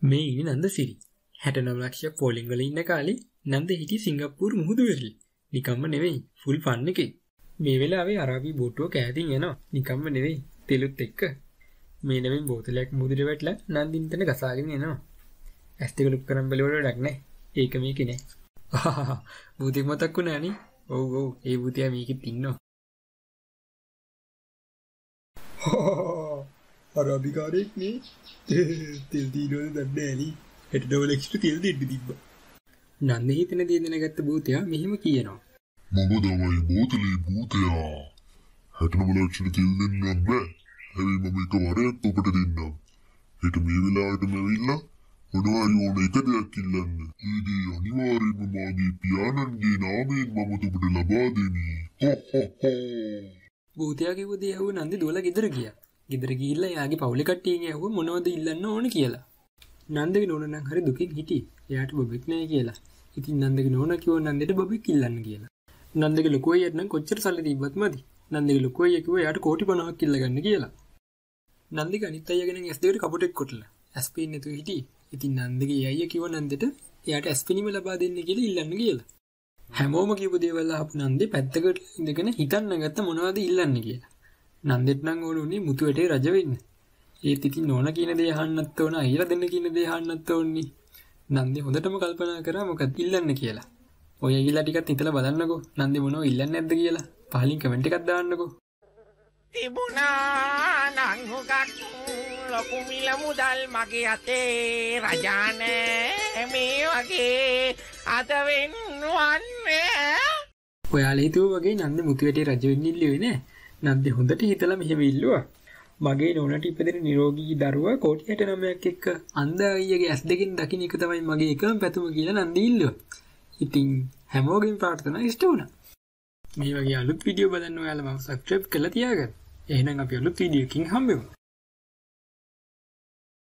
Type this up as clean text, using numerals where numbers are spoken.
මේ ඉන්නේ නන්දසිරි 69 ලක්ෂයක් පෝලිං වල ඉන්න කාලේ නන්ද හිටියේ සිංගප්පූරු මුහුදු වෙරළේ. නිකම්ම නෙවෙයි ෆුල් ෆන් එකේ. මේ වෙලාවේ අරාබි බෝට්ටුව කෑදින් යනවා. නිකම්ම නෙවෙයි තෙලුත් එක්ක. මේ නෙවෙයි බෝතලයක් මුහුදට වැටලා නන්දින් තන ගසාගෙන එනවා. ඇස් දෙක ලුක් කරන් බැලුවට වැඩක් නැහැ. ඒක මේකේ නෑ. භූතෙක් මතක් වුණා නේ. ඔව් ඒ භූතයා මේකෙත් ඉන්නවා. අරාබිකාරයෙක් නේ. තෙල් දීනවද දන්නේ නෑනේ. හෙට ඩබල් එක්ස්ට්‍රා තෙල් දෙන්න තිබ්බා. නන්ද හිතන දේ දැනගත්ත භූතයා මෙහෙම කියනවා. මම තමයි බෝතලේ භූතයා. හෙට ඩබල් එක්ස්ට්‍රා තෙල් දෙන්නම් බෑ. හැබැයි මම එක වරයක් ඔබට දෙන්නම්. හෙට මේ වෙලාවටම ඇවිල්ලා මොනවාරි ඕන එක දෙයක් ඉල්ලන්න. ඊදී අනිවාර්යයෙන්ම මාගේ පියාණන්ගේ නාමයෙන් මම ඔබට ලබා දෙමි. භූතයා කිව්ව දේ ඇහුව නන්දි දුවලා ගෙදර ගියා. ගෙදර ගිහිල්ලා එයාගේ පවුලේ කට්ටියගෙන් ඇහුවා මොනවද ඉල්ලන්න ඕන කියලා. නන්දගේ නෝනා නම් හරි දුකින් හිටියේ. එයාට බබෙක් නැහැ කියලා. ඉතින් නන්දගේ නෝනා කිව්වා නන්දට බබෙක් ඉල්ලන්න කියලා. නන්දගේ ලොකු අයියට නම් කොච්චර සල්ලි තිබ්බත් මදි. නන්දගේ ලොකු අයියා කිව්වා එයාට කෝටි 50ක් ඉල්ල ගන්න කියලා. නන්දගේ අනිත් අයියාගෙන ඇස් දෙකට කපුටෙක් කොටලා. ඇස් පේන්නේ නැතුව හිටියේ. ඉතින් නන්දගේ අයියා කිව්වා නන්දට එයාට ඇස් පෙනීම ලබා දෙන්න කියලා ඉල්ලන්න කියලා. හැමෝම කියපු දේවල් අහපු නන්දේ පැත්තකට ඉඳගෙන හිතන්න ගත්ත මොනවද ඉල්ලන්න කියලා. නන්දෙත් නම් ඕනුනේ මුතු වැටේ රජ වෙන්න. ඒත් ඉතින් නෝනා කියන දේ අහන්නත් ඕන, අයියලා දෙන්න කියන දේ අහන්නත් ඕනේ. නන්දේ හොඳටම කල්පනා කරා මොකක්ද ඉල්ලන්න කියලා. ඔය අයියලා ටිකක් හිතලා බලන්නකෝ. නන්දේ මොනව ඉල්ලන්නේ නැද්ද කියලා. පහලින් කමෙන්ට් එකක් දාන්නකෝ. තිබුණා නම් හුඟක් ලොකු මිල මුදල් මගේ අතේ රජානේ මේ වගේ අද වෙන්නවන්නේ. ඔයාලා හිතුවා වගේ නන්දේ මුතු වැටේ රජ වෙන්න ඉල්ලුවේ නෑ. නන්දේ හොඳට හිතලා මෙහෙම ඉල්ලුවා. මගේ නෝනාට ඉපදෙන නිරෝගී දරුවා කෝටි 69ක් එක්ක අන්ධ අයියගේ ඇස් දෙකෙන් දකින්න එක තමයි මගේ එකම පැතුම කියලා නන්දේ ඉල්ලුවා. ඉතින් හැමෝගෙම ප්‍රාර්ථනා ඉෂ්ට වුණා. මේ වගේ අලුත් වීඩියෝ බලන්න ඔයාලා මම සබ්ස්ක්‍රයිබ් කරලා තියාගන්න. එහෙනම් අපි අලුත් වීඩියෝ එකකින් හම්බෙමු.